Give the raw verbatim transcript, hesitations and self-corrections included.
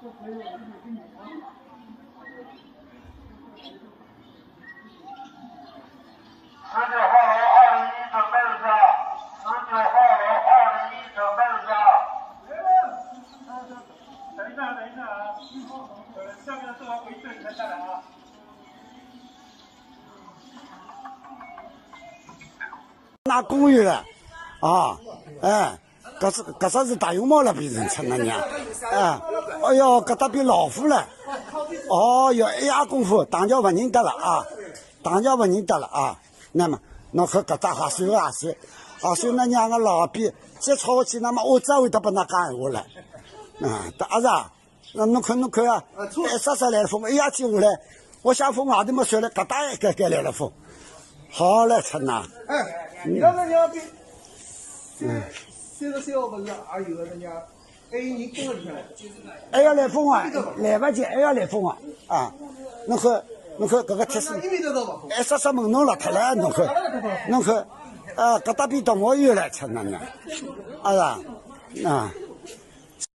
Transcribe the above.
十九号楼二零一准备一下，十九号楼二零一准备一下。等一下，等一下啊！呃，下面的做完回退你再下来啊。 拿公寓了，啊，哎，搿是搿只是大熊猫了，变成成了娘，哎，哎哟，搿搭变老虎了，哦哟，一下功夫，大家勿认得了啊，大家勿认得了啊。那么，侬看搿只哈算也算，啊算那娘个老逼，再吵起，那么我只会得拨㑚讲闲话了，啊，阿是啊，那侬看侬看啊，一刹刹来了风，一下接下来，我想风外头没算了，搿搭一该该来了风，好了，成呐。 哎，你那个娘比三三十三号不是也有个那娘，还有人跟了里向来， 还要来风啊，来不及，还要来风啊，啊，侬看。侬看搿个铁丝，一刹刹门弄落脱了，侬看，侬看，啊，搿搭边动物园来吃呢呢，啊是啊，啊。